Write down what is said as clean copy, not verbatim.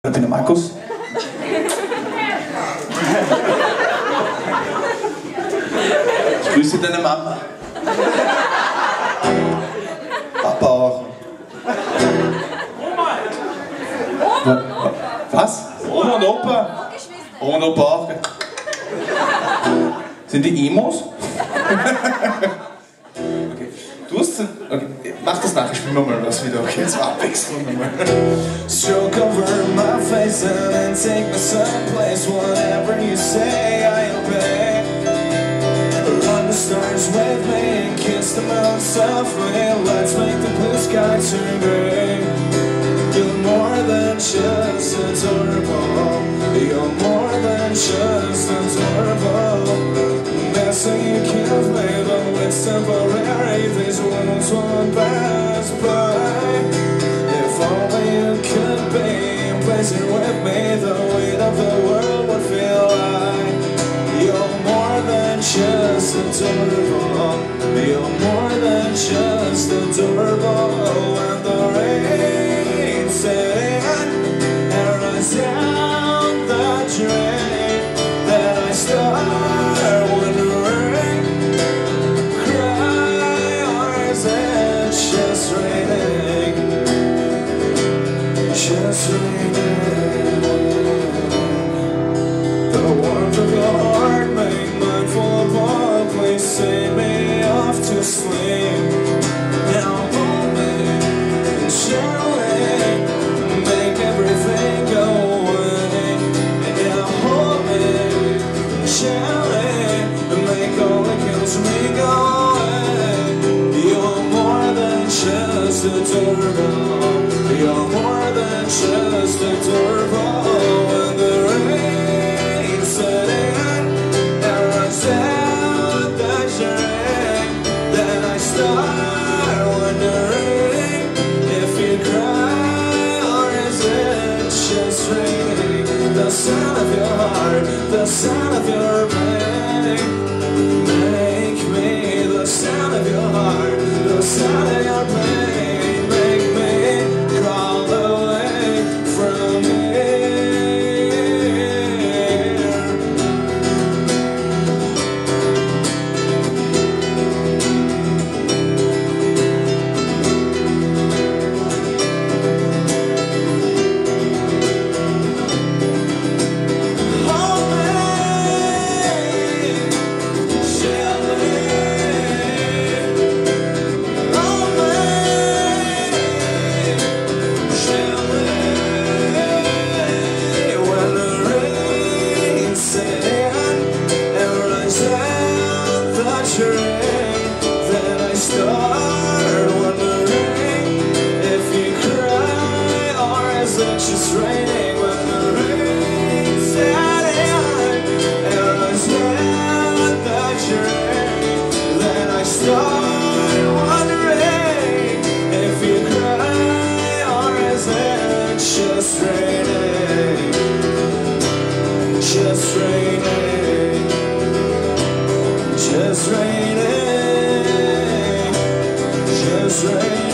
Ich bin der Markus. Ich grüße deine Mama. Papa auch. Was? Oma und Opa? Oma und Opa auch. Sind die Emos? Okay. Du hast... Okay. Mach das nach, ich spiel mal was wieder. Okay, jetzt war Abwechslung nochmal. Stroke over my face and then take me someplace. Whatever you say, I obey. Run the stars with me and kiss the moon softly. Let's make the blue sky turn gray. You're more than just adorable. You're more than just adorable. Messing you killed me, but it's temporary. These wounds won't pass by. If only you could be in place here with me, the weight of the world would feel like. You're more than just adorable. You're more than just adorable. When the rain set in and runs down the drain, then I start wondering, cry, or is it just raining? Just raining. The warmth of your heart make mine fall apart. Please send me off to sleep. Now hold me and gently make everything go away. And now hold me gently and make all that kills me go away. You're more than just adorable. You're more than just adorable. When the rain set in and runs down the drain, then I start wondering if you cry or is it just raining. The sound of your heart, the sound of your pain, make me the sound of your heart, the sound of your pain, make me crawl away from here. Then I start wondering if you cry or is it just raining. When the rain set in and runs down the drain, then I start wondering if you cry or is it just raining. Just raining. Just raining, just raining.